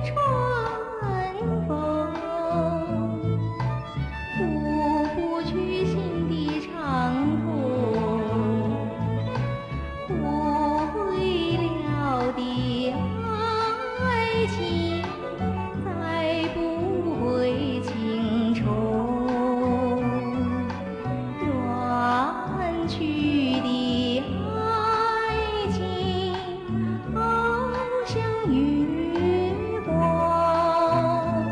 春风，拂不去心的伤痛，忽会了的爱情，再不会情重。远去的爱情，好像月光，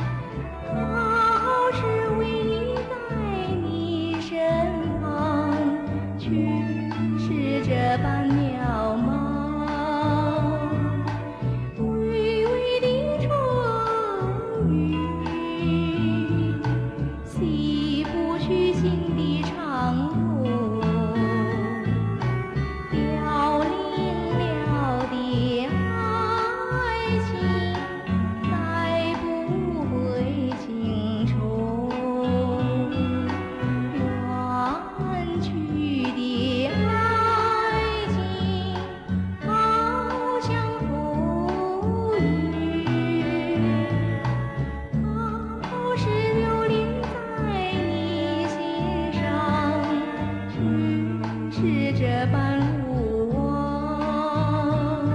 好是为你在你身旁，却是这般渺茫。微微的春雨，洗不去心的伤痛，凋零了的爱情，再不会情重。远去的爱情，好像风雨，好是流连在你心上，却是这般无望。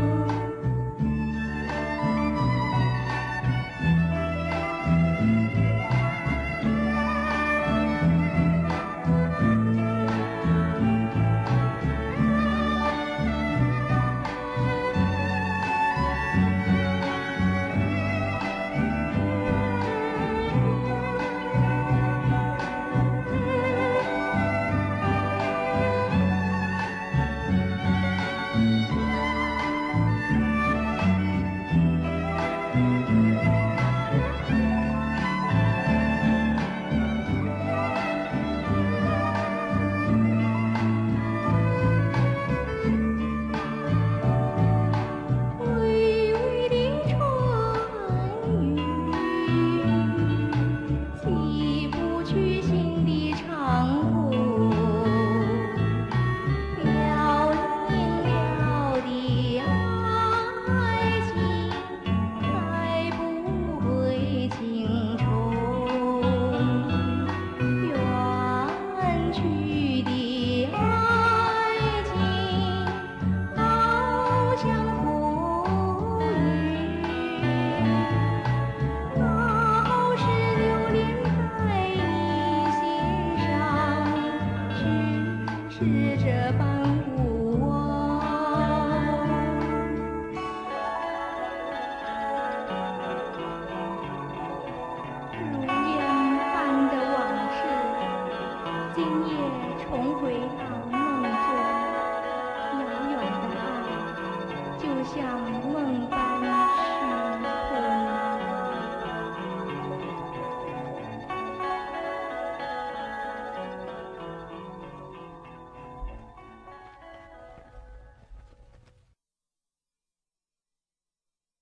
微微的春雨，洗不去心的伤痛，凋零了的爱情，再不会情重。远去的爱情，好像风雨，好是流连在你心上，却是这般无望。如烟般的往事，今夜重回到梦中。遥远的爱，就像梦般。